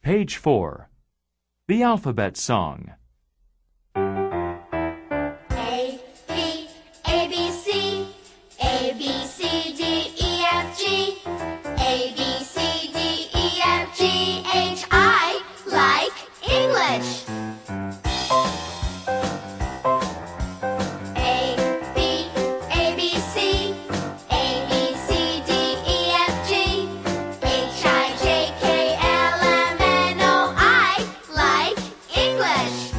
Page 4. The Alphabet Song. A, B, A, B, C, A, B, C, D, E, F, G, A, B, C, D, E, F, G, H, I like English. A, B, A, B, C, A, B, C, D, E, F, G, H, I, J, K, L, M, N, O, I like English.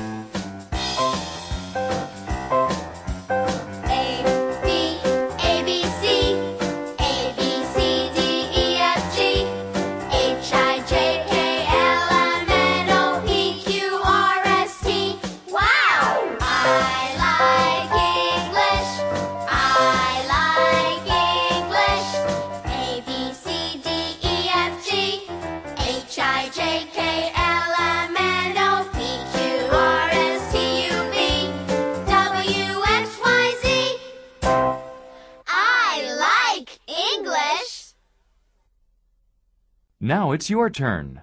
A, B, A, B, C, A, B, C, D, E, F, G, H, I, J, K, L, M, N, O, P, Q, R, S, T. Wow! I like English. I like English. A, B, C, D, E, F, G, H, I, J, K, L, M, N, O, P, Q, R, S, T, U, V, W, X, Y, Z. I like English. Now it's your turn.